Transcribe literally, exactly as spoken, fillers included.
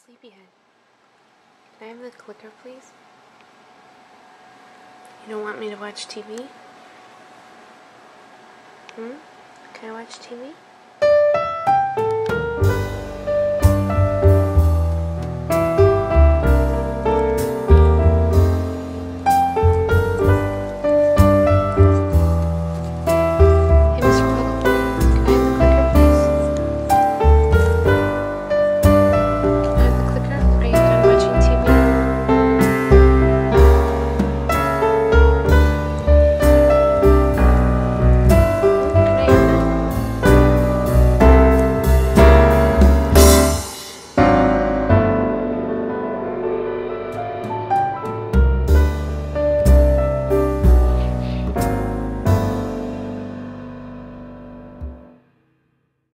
Sleepyhead. Can I have the clicker, please? You don't want me to watch T V? Hmm? Can I watch T V?